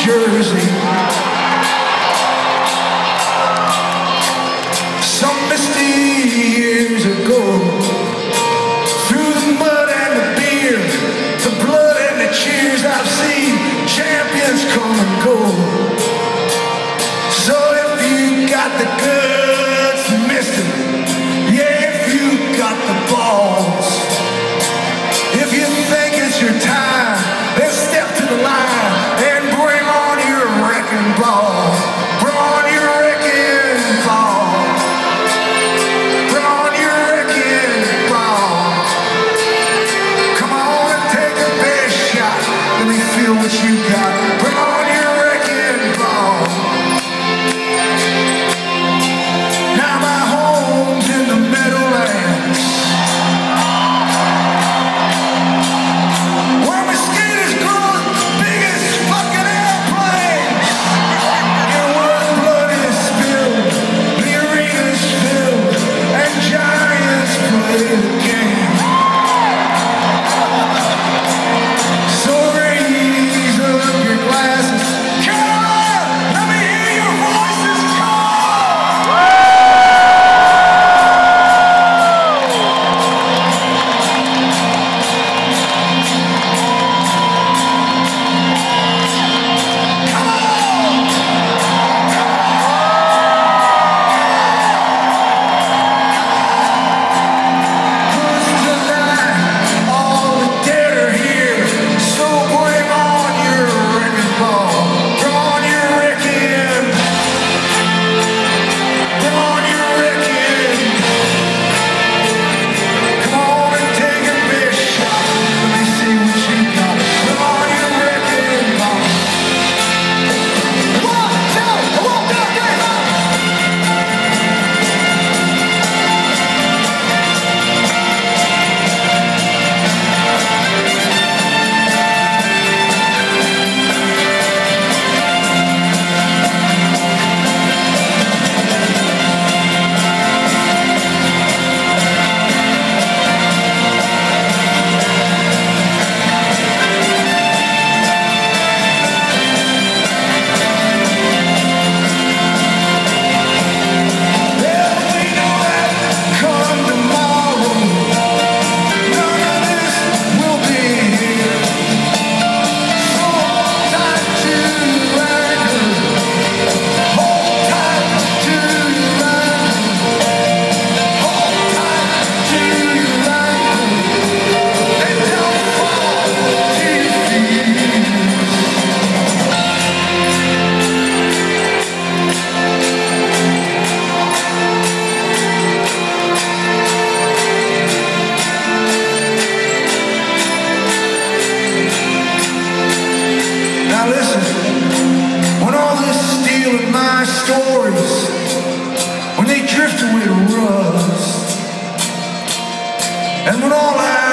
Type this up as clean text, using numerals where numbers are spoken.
Jersey. Some misty years ago, through the mud and the beer, the blood and the cheers, I've seen champions come and go. So if you got the guts, mister, yeah, if you got the balls, if you think it's your time, then step to the line and bring on your wrecking ball. Bring on your wrecking ball. Bring on your wrecking ball. Come on and take the best shot. Let me feel what you got. Bring on your wrecking ball. Now my home's in the Meadowlands, where mosquitoes grow as big as fucking airplanes, and where blood is spilled, the arena's filled, and giants play the game. So raise up your glasses, Carolina, let me hear your voices call. Now listen, when all this steel in my stories, when they drift away to rust, and when all I